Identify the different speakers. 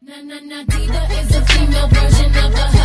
Speaker 1: Na na na, Diva is a female version of a